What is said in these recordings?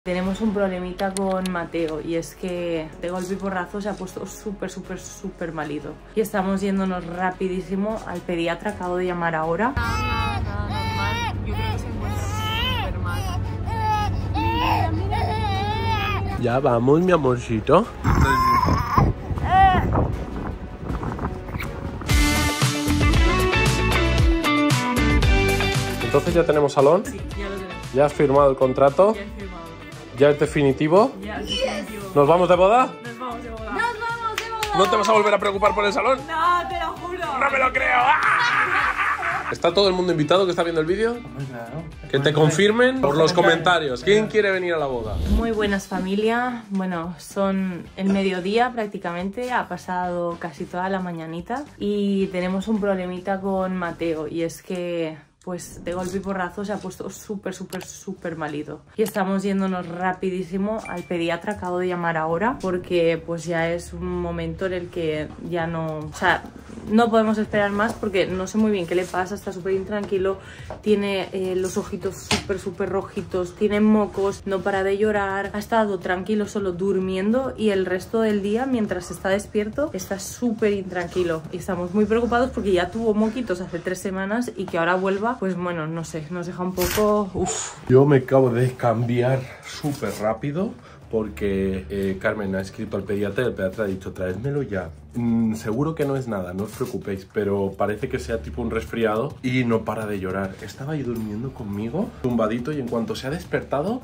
Tenemos un problemita con Mateo y es que de golpe y porrazo se ha puesto súper malito. Y estamos yéndonos rapidísimo al pediatra, acabo de llamar ahora. Normal, yo creo que se encuentra súper mal. Mira. Ya vamos, mi amorcito. Entonces ya tenemos salón. Sí, ya lo tenemos. ¿Ya has firmado el contrato? Ya he firmado. ¿Ya es definitivo? Ya es definitivo. ¿Nos vamos de boda? Nos vamos de boda. ¡Nos vamos de boda! ¿No te vas a volver a preocupar por el salón? No, te lo juro. ¡No me lo creo! ¡Ah! ¿Está todo el mundo invitado que está viendo el vídeo? Claro. Que te confirmen por los comentarios. ¿Quién quiere venir a la boda? Muy buenas, familia. Bueno, son el mediodía prácticamente, ha pasado casi toda la mañanita y tenemos un problemita con Mateo y es que pues de golpe y porrazo se ha puesto súper malito. Y estamos yéndonos rapidísimo al pediatra, acabo de llamar ahora, porque pues ya es un momento en el que ya no... O sea, no podemos esperar más porque no sé muy bien qué le pasa, está súper intranquilo, tiene los ojitos súper rojitos, tiene mocos, no para de llorar, ha estado tranquilo solo durmiendo y el resto del día, mientras está despierto, está súper intranquilo. Y estamos muy preocupados porque ya tuvo moquitos hace 3 semanas y que ahora vuelva, pues bueno, no sé, nos deja un poco... Uf. Yo me acabo de cambiar súper rápido porque Carmen ha escrito al pediatra y el pediatra ha dicho traédmelo ya. Seguro que no es nada, no os preocupéis, pero parece que sea tipo un resfriado y no para de llorar. Estaba ahí durmiendo conmigo, tumbadito, y en cuanto se ha despertado,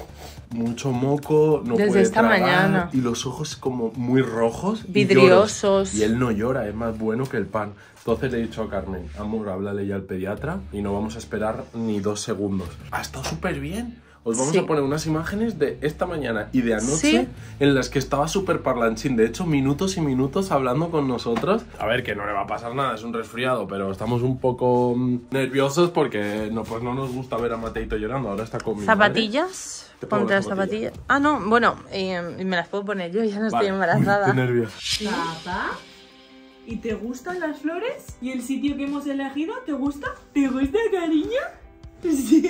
mucho moco, no desde puede esta tragar, mañana. y los ojos como muy rojos, Vidriosos. y él no llora, es más bueno que el pan. Entonces le he dicho a Carmen, amor, háblale ya al pediatra y no vamos a esperar ni 2 segundos. Ha estado súper bien. Os vamos a poner unas imágenes de esta mañana y de anoche en las que estaba súper parlanchín. De hecho, minutos y minutos hablando con nosotros. A ver, que no le va a pasar nada, es un resfriado, pero estamos un poco nerviosos porque no, pues no nos gusta ver a Mateito llorando. Ahora está con mi ¿Zapatillas? Te pongo Ponte las zapatillas. Ah, no, bueno, me las puedo poner yo, ya no estoy embarazada. Qué nervios. Papá, ¿y te gustan las flores? ¿Y el sitio que hemos elegido? ¿Te gusta? ¿Te gusta, cariño? Sí.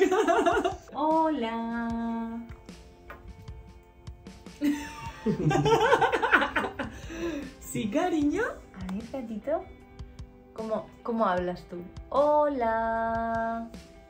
Hola. ¿Sí, cariño? A ver, gatito. ¿Cómo hablas tú? Hola.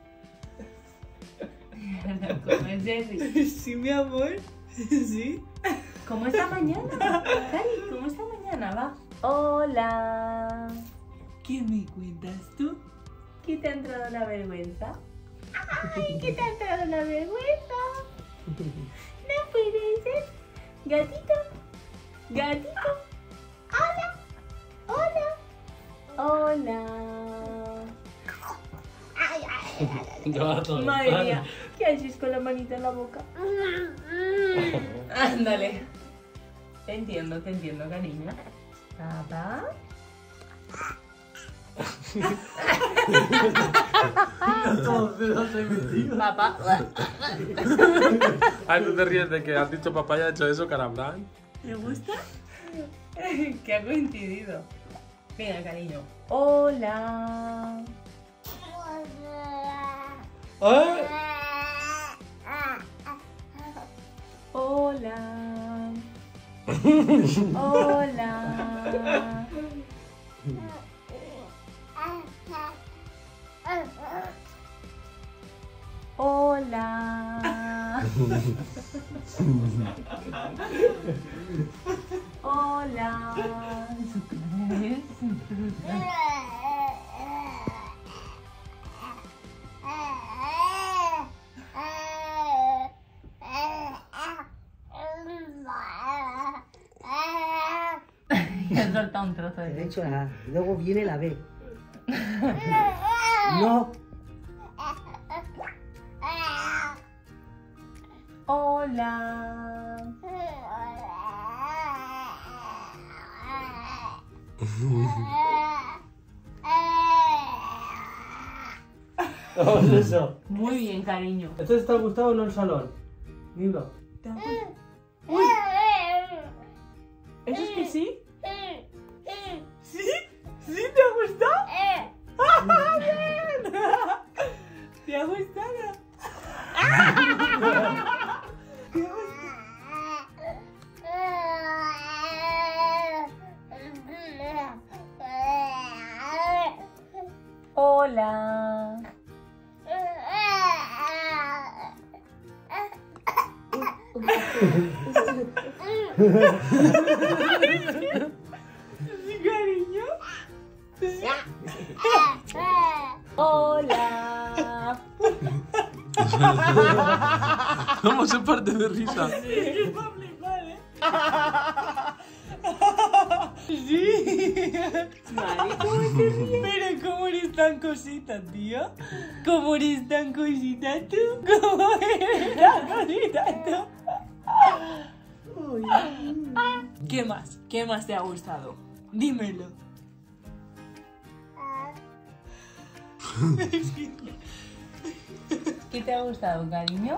¿Cómo es Jerry? Sí, mi amor. Sí. ¿Cómo está mañana? Cari, ¿cómo está mañana? Va. Hola. ¿Qué me cuentas tú? ¿Qué te ha entrado la vergüenza? ¡Ay, qué te ha entrado la vergüenza! No puede ser. Gatito. Gatito. Hola. Hola. Hola. Madre mía, ¿qué haces con la manita en la boca? Ándale. Te entiendo, cariño. Papá. Papá. Ay, tú te ríes de que has dicho papá y ha hecho eso, Carambán. ¿Te gusta? Que ha coincidido. Venga, cariño. Hola. Hola. Hola. Hola. Hola. He soltado un trozo de He hecho la A, luego viene la B. No. Hola. Vamos a eso. Muy bien, cariño. ¿Entonces te ha gustado o no el salón? Dilo. Uy. ¿Eso es que sí? ¿Sí? ¿Sí te ha gustado? ¡Ah, bien! ¿Te ha gustado? Cariño. Hola. ¿Cómo se parte de risa? Es para flipar, ¿eh? Sí. Mari, ¿cómo te ríes? Pero ¿cómo eres tan cosita, tío? ¿Cómo eres tan cosita tú? ¿Cómo eres tan cosita tú? ¿Qué más? ¿Qué más te ha gustado? Dímelo. ¿Qué te ha gustado, cariño?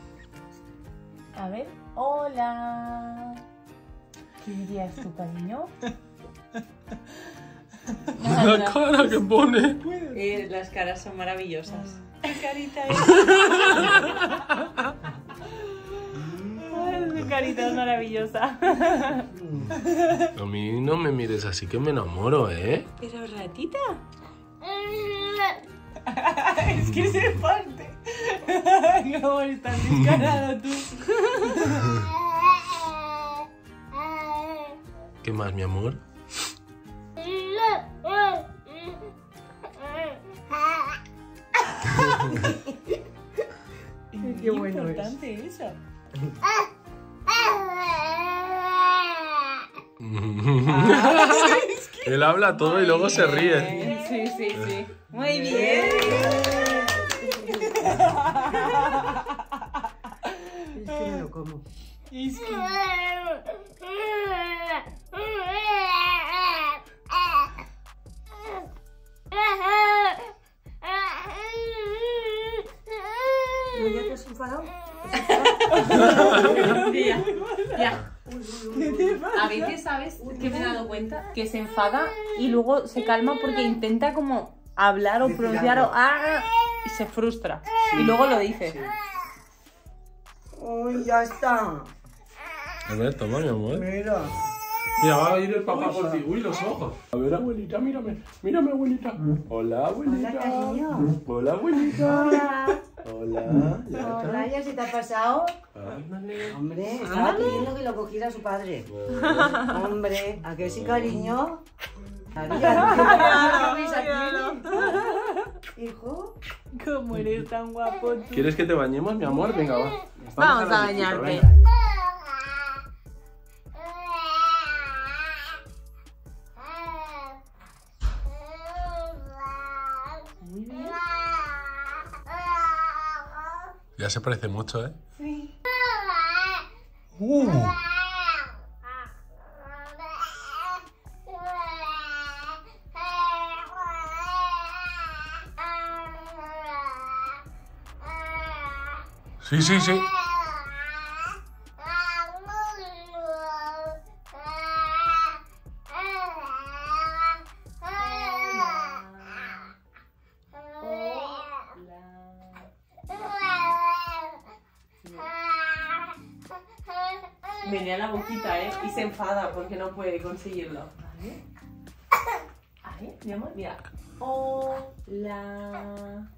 A ver, hola. ¿Qué dirías tú, cariño? La cara que pone. Las caras son maravillosas. ¿Qué carita es? Ay, su carita es maravillosa. A mí no me mires así que me enamoro, ¿eh? Pero ratita. Es que se parte. ¿Cómo eres tan descarado tú? ¿Qué más, mi amor? Qué bueno es. Importante eso. Él habla todo y luego se ríe. Sí, sí, sí. Muy bien. Es que me lo como. Es que... ¿No ya te has enfadado? Ya, ya. A veces, ¿sabes qué me he dado cuenta? Que se enfada y luego se calma porque intenta como hablar o Decir pronunciar algo. o y se frustra. Y luego lo dice. ¡Uy, ya está! A ver, toma, mi amor. Mira. Mira, va a ir el papá por ti. Uy, los ojos. A ver, abuelita, mírame. Mírame, abuelita. Hola, abuelita. Hola, cariño. Hola, abuelita. Hola. Hola. Hola, ¿ya se te ha pasado? Ándale. Hombre, estaba pidiendo que lo cogiera su padre. Hombre, ¿a qué sí, cariño? Hijo. ¿Cómo eres tan guapo tú? ¿Quieres que te bañemos, mi amor? Venga, va. Vamos a la bañarte. piscina, venga. Ya se parece mucho, ¿eh? Sí. Sí, sí, sí. Venía la boquita, ¿eh? Y se enfada porque no puede conseguirlo. ¿Vale? Ahí, mi amor, mira. Hola.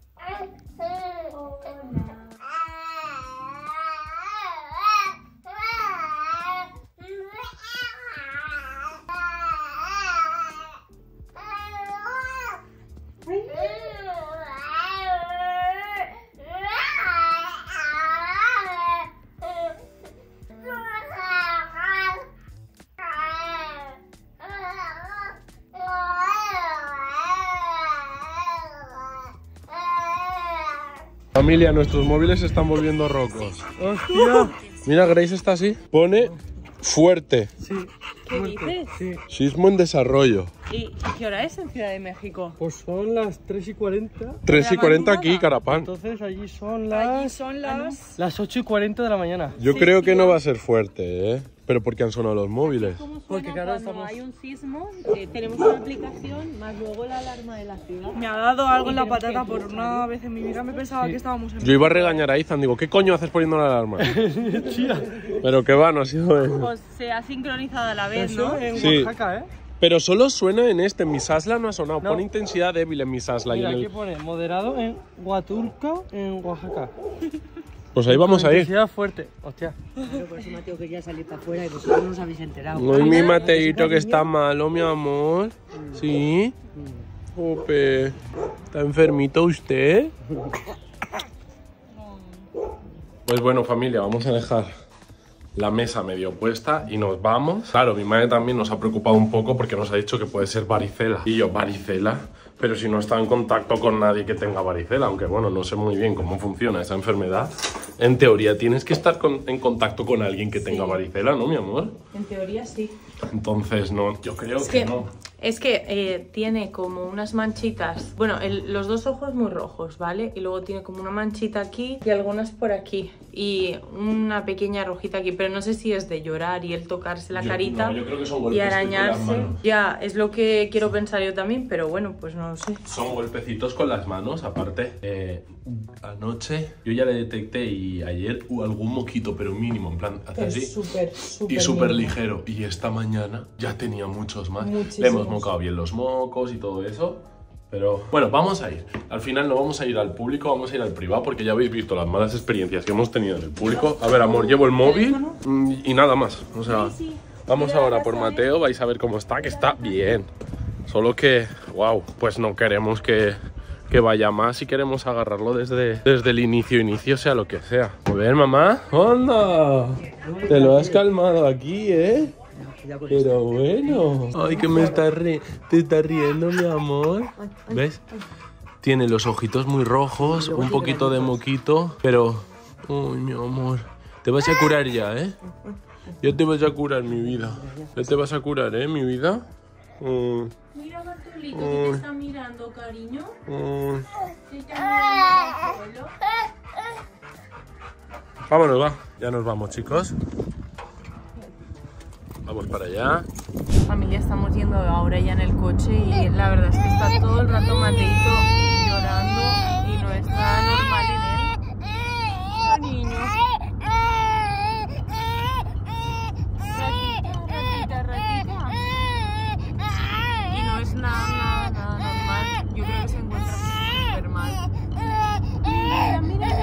Hola. Familia, nuestros móviles se están volviendo rocos. ¡Hostia! Mira, Grace está así. Pone fuerte. Sí. ¿Qué dices? Sí. Sismo en desarrollo. ¿Y qué hora es en Ciudad de México? Pues son las 3:40. 3:40 aquí, Carapán. Entonces allí son Allí las... son las... Las 8:40 de la mañana. Yo creo que no va a ser fuerte, ¿eh? Pero porque han sonado los móviles. ¿Cómo suena Porque, claro, cuando estamos- hay un sismo? Tenemos una aplicación, más luego la alarma de la ciudad. Me ha dado algo en la tenemos que patata por escuchar, una vez en mi vida. Me pensaba que estábamos en... Yo iba a regañar a Izan, digo, ¿qué coño haces poniendo la alarma? Pero que va, no ha sido eso. Pues se ha sincronizado a la vez, Eso ¿no? en Sí. Oaxaca, ¿eh? Pero solo suena en este, en mi Sasla no ha sonado. No. Pone intensidad débil en mi Sasla. Mira, y en aquí el... pone moderado en Huatulco, en Oaxaca. Pues ahí vamos a ir. Intensidad fuerte. Hostia. Pero por eso Mateo quería salir para afuera y vosotros no os habéis enterado. Ay, mi Mateito que está malo, mi amor. ¿Sí? Ope. ¿Está enfermito usted? Pues bueno, familia, vamos a dejar la mesa medio puesta y nos vamos. Claro, mi madre también nos ha preocupado un poco porque nos ha dicho que puede ser varicela. Y yo, ¿varicela? Pero si no está en contacto con nadie que tenga varicela, aunque bueno, no sé muy bien cómo funciona esa enfermedad. En teoría tienes que estar en contacto con alguien que tenga varicela, ¿no, mi amor? En teoría sí. Entonces no, yo creo que no. Es que tiene como unas manchitas, bueno, los dos ojos muy rojos, ¿vale? Y luego tiene como una manchita aquí y algunas por aquí. Y una pequeña rojita aquí, pero no sé si es de llorar y el tocarse la carita yo creo que son golpes y arañarse. Ya, es lo que quiero pensar yo también, pero bueno, pues no lo sé. Son golpecitos con las manos, aparte. Anoche yo ya le detecté y ayer algún moquito, pero mínimo, en plan, hace así. Y súper ligero. Y esta mañana ya tenía muchos más. Muchísimos. Le hemos mocado bien los mocos y todo eso. Pero bueno, vamos a ir. Al final no vamos a ir al público, vamos a ir al privado porque ya habéis visto las malas experiencias que hemos tenido en el público. A ver, amor, llevo el móvil y nada más. O sea, vamos ahora por Mateo, vais a ver cómo está, que está bien. Solo que, wow, pues no queremos que vaya más y queremos agarrarlo desde el inicio, sea lo que sea. A ver, mamá, ¡onda! Te lo has calmado aquí, ¿eh? Pero bueno. Ay, que te estás riendo, mi amor. ¿Ves? Tiene los ojitos muy rojos, un poquito de moquito, pero... Uy, mi amor. Te vas a curar ya, ¿eh? Ya te vas a curar, mi vida. Ya te vas a curar, ¿eh, mi vida? Mira, Bartolito, que te está mirando, cariño. Te está mirando al suelo. Vámonos, va. Ya nos vamos, chicos. Vamos para allá. Familia, estamos yendo ahora ya en el coche y la verdad es que está todo el rato Mateito llorando y no está normal en él. Cariño. Ratita. Y no es nada normal. Yo creo que se encuentra súper mal. Mira.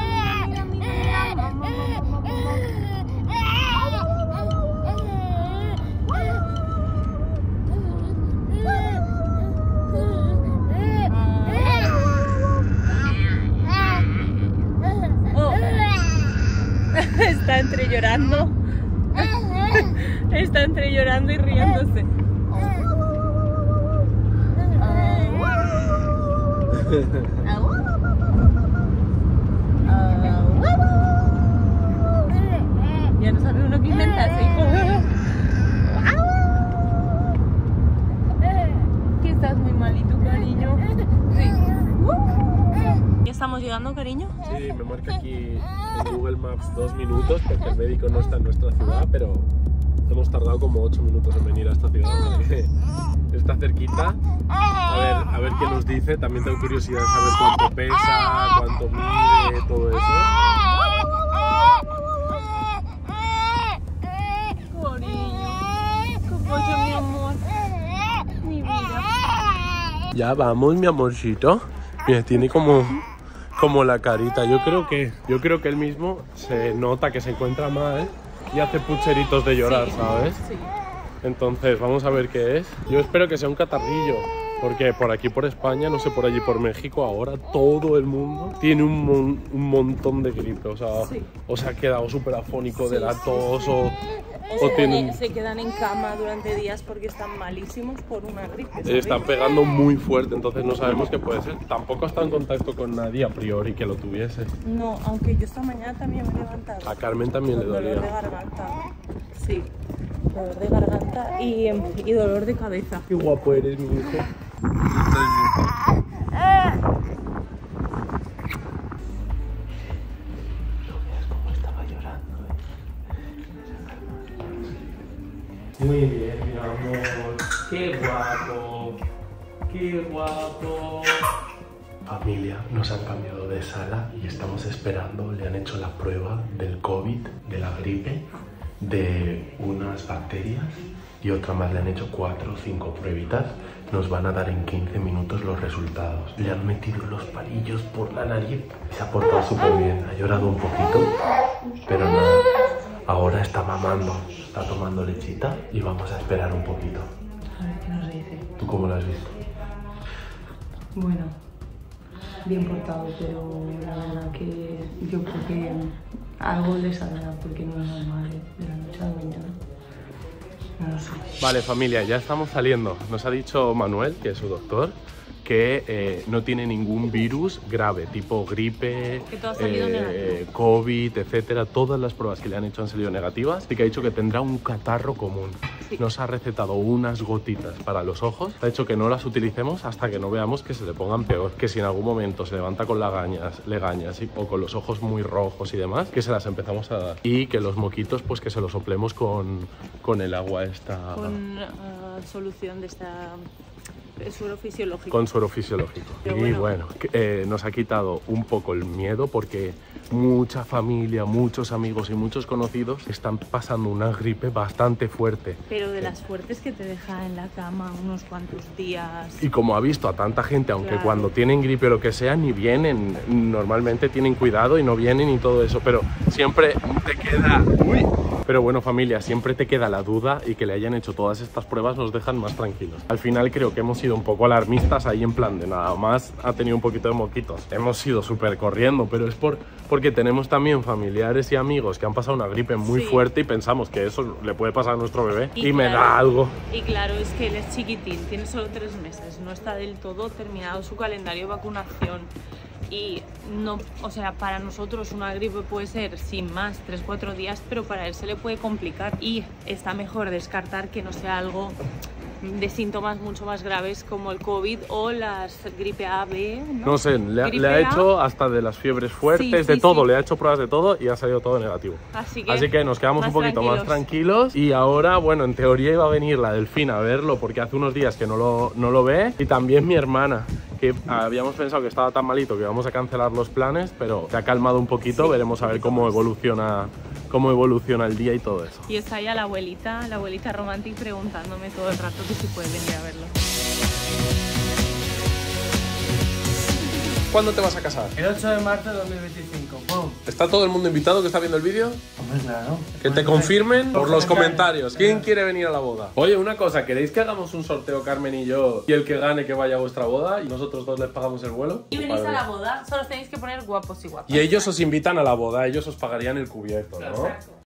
Está entre llorando. Está entre llorando y riéndose. Ya no sabe uno qué inventarse, hijo. Que estás muy malito, cariño. Sí. ¿Ya estamos llegando, cariño? Sí, me marca aquí en Google Maps 2 minutos porque el médico no está en nuestra ciudad, pero hemos tardado como 8 minutos en venir a esta ciudad. Está cerquita. A ver qué nos dice. También tengo curiosidad de saber cuánto pesa, cuánto mide, todo eso. Cariño, qué pollo, mi amor. Mi vida. Ya vamos, mi amorcito. Mira, tiene como la carita. Yo creo que él mismo se nota que se encuentra mal y hace pucheritos de llorar, sí, ¿sabes? Sí. Entonces, vamos a ver qué es. Yo espero que sea un catarrillo, porque por aquí por España, no sé, por allí por México, ahora todo el mundo tiene un montón de gripe. O sea, sí. O se ha quedado súper afónico de la tos o tienen... Se quedan en cama durante días porque están malísimos por una gripe, ¿sabes? Están pegando muy fuerte, entonces no sabemos qué puede ser. Tampoco está en contacto con nadie a priori que lo tuviese. No, aunque yo esta mañana también me he levantado. A Carmen también le dolía. Dolor de garganta. Sí, dolor de garganta y dolor de cabeza. Qué guapo eres, mi hijo. Muy bien, mi amor. Qué guapo. Qué guapo. Familia, nos han cambiado de sala y estamos esperando. Le han hecho la prueba del COVID, de la gripe, de unas bacterias y otra más. Le han hecho 4 o 5 pruebitas Nos van a dar en 15 minutos los resultados. Le han metido los palillos por la nariz. Se ha portado súper bien. Ha llorado un poquito, pero nada. Ahora está mamando, está tomando lechita y vamos a esperar un poquito. A ver qué nos dice. ¿Tú cómo lo has visto? Bueno, bien portado, pero la verdad que yo creo que algo le saldrá porque no es normal de la noche a la mañana. No lo sé. Vale, familia, ya estamos saliendo. Nos ha dicho Manuel, que es su doctor, que no tiene ningún virus grave, tipo gripe, Que todo ha salido negativo. COVID, etcétera. Todas las pruebas que le han hecho han salido negativas y que ha dicho que tendrá un catarro común. Sí. Nos ha recetado unas gotitas para los ojos. Ha dicho que no las utilicemos hasta que no veamos que se le pongan peor. Que si en algún momento se levanta con legañas o con los ojos muy rojos y demás, que se las empezamos a dar. Y que los moquitos, pues que se los soplemos con el agua esta... Con solución de esta... suero fisiológico. Con suero fisiológico. Pero Y bueno, nos ha quitado un poco el miedo porque mucha familia, muchos amigos y muchos conocidos están pasando una gripe bastante fuerte. Pero de las fuertes que te deja en la cama unos cuantos días. Y como ha visto a tanta gente, aunque Claro. cuando tienen gripe o lo que sea, ni vienen, normalmente tienen cuidado y no vienen y todo eso, pero siempre te queda... ¡Uy! Pero bueno, familia, siempre te queda la duda y que le hayan hecho todas estas pruebas nos dejan más tranquilos. Al final creo que hemos sido un poco alarmistas ahí en plan de nada más ha tenido un poquito de moquitos. Hemos ido súper corriendo, pero es porque tenemos también familiares y amigos que han pasado una gripe muy Sí. fuerte y pensamos que eso le puede pasar a nuestro bebé y Y me claro. da algo. Y claro, es que él es chiquitín, tiene solo 3 meses, no está del todo terminado su calendario de vacunación. Y no, o sea, para nosotros una gripe puede ser sin más 3-4 días, pero para él se le puede complicar y está mejor descartar que no sea algo de síntomas mucho más graves como el COVID o las gripe A, B, ¿no? No sé, le Gripe ha A. hecho hasta de las fiebres fuertes, Sí, de sí, todo, sí. le ha hecho pruebas de todo y ha salido todo negativo. Así Así que nos quedamos un poquito más tranquilos y ahora, bueno, en teoría iba a venir la Delfina a verlo porque hace unos días que no lo ve y también mi hermana, que habíamos pensado que estaba tan malito que íbamos a cancelar los planes, pero se ha calmado un poquito, Sí, veremos a ver cómo evoluciona el día y todo eso. Y está ya la abuelita Romantic preguntándome todo el rato que si puede venir a verlo. ¿Cuándo te vas a casar? El 8 de marzo de 2025. ¡Pum! ¿Está todo el mundo invitado que está viendo el vídeo? Hombre, claro. Que te confirmen por los comentarios. ¿Quién Claro. quiere venir a la boda? Oye, una cosa, ¿queréis que hagamos un sorteo, Carmen y yo, y el que gane que vaya a vuestra boda y nosotros dos les pagamos el vuelo? Y venís a la boda, solo os tenéis que poner guapos y guapas. Y ellos os invitan a la boda, ellos os pagarían el cubierto, ¿no? Exacto.